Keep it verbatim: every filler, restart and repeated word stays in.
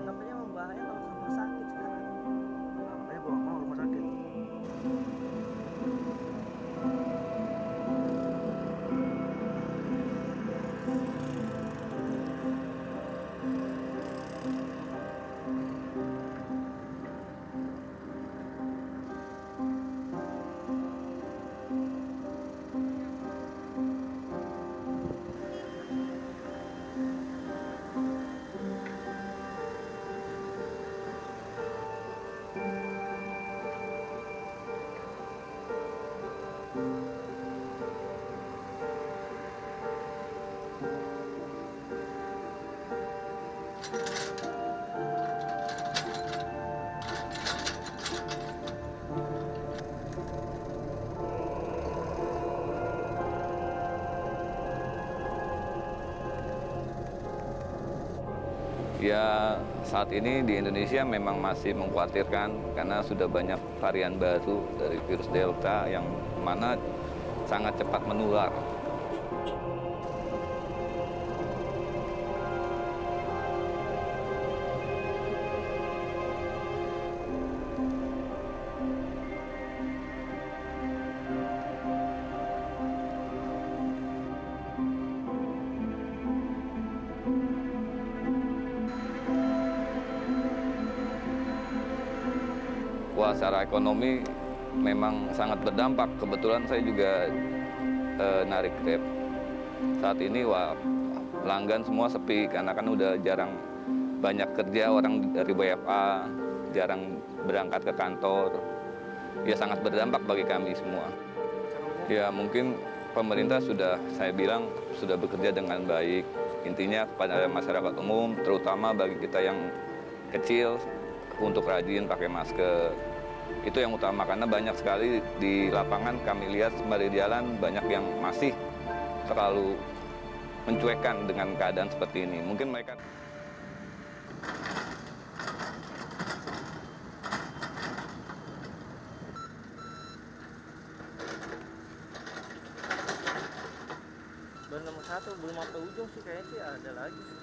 namanya membahaya kalau sama sakit sekarang. Nah, makanya gue gak mau rumah sakit. Ya, saat ini di Indonesia memang masih mengkhawatirkan karena sudah banyak varian baru dari virus Delta yang mana sangat cepat menular. Wah, secara ekonomi memang sangat berdampak. Kebetulan saya juga eh, narik Grab. Saat ini wah, pelanggan semua sepi karena kan udah jarang banyak kerja orang dari W F A, jarang berangkat ke kantor. Ya sangat berdampak bagi kami semua. Ya mungkin pemerintah sudah, saya bilang, sudah bekerja dengan baik. Intinya kepada masyarakat umum, terutama bagi kita yang kecil, untuk rajin pakai masker. Itu yang utama, karena banyak sekali di lapangan kami lihat sembari jalan banyak yang masih terlalu mencuekkan dengan keadaan seperti ini. Mungkin mereka... Baru nomor satu belum sampai ujung sih kayaknya sih ada lagi.